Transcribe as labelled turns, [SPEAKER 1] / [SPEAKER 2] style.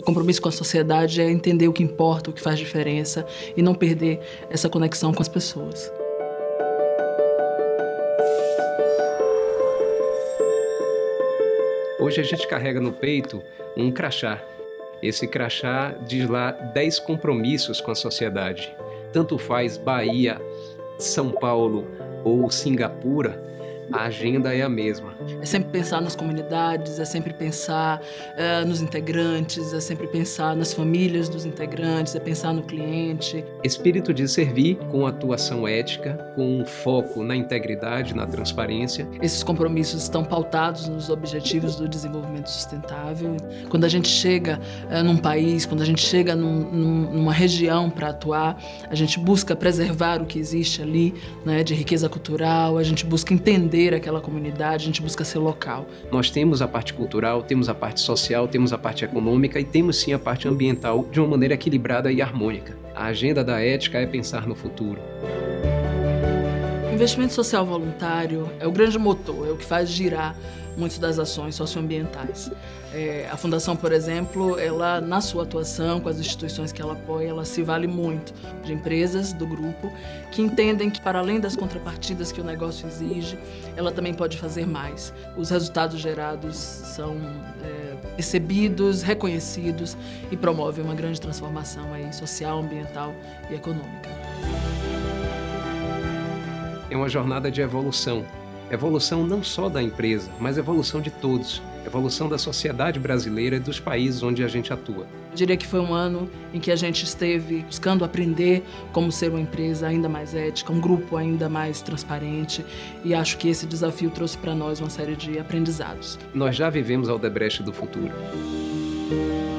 [SPEAKER 1] O compromisso com a sociedade é entender o que importa, o que faz diferença e não perder essa conexão com as pessoas.
[SPEAKER 2] Hoje a gente carrega no peito um crachá. Esse crachá diz lá 10 compromissos com a sociedade. Tanto faz Bahia, São Paulo ou Singapura, a agenda é a mesma.
[SPEAKER 1] É sempre pensar nas comunidades, é sempre pensar nos integrantes, é sempre pensar nas famílias dos integrantes, é pensar no cliente.
[SPEAKER 2] Espírito de servir com atuação ética, com foco na integridade, na transparência.
[SPEAKER 1] Esses compromissos estão pautados nos objetivos do desenvolvimento sustentável. Quando a gente chega num país, quando a gente chega numa região para atuar, a gente busca preservar o que existe ali, né, de riqueza cultural, a gente busca entender aquela comunidade, a gente busca ser local.
[SPEAKER 2] Nós temos a parte cultural, temos a parte social, temos a parte econômica e temos sim a parte ambiental de uma maneira equilibrada e harmônica. A agenda da ética é pensar no futuro.
[SPEAKER 1] O investimento social voluntário é o grande motor, é o que faz girar muitas das ações socioambientais. A Fundação, por exemplo, ela, na sua atuação com as instituições que ela apoia, ela se vale muito de empresas do grupo que entendem que, para além das contrapartidas que o negócio exige, ela também pode fazer mais. Os resultados gerados são percebidos, reconhecidos e promovem uma grande transformação aí, social, ambiental e econômica.
[SPEAKER 2] É uma jornada de evolução. Evolução não só da empresa, mas evolução de todos. Evolução da sociedade brasileira e dos países onde a gente atua.
[SPEAKER 1] Eu diria que foi um ano em que a gente esteve buscando aprender como ser uma empresa ainda mais ética, um grupo ainda mais transparente, e acho que esse desafio trouxe para nós uma série de aprendizados.
[SPEAKER 2] Nós já vivemos a Odebrecht do futuro.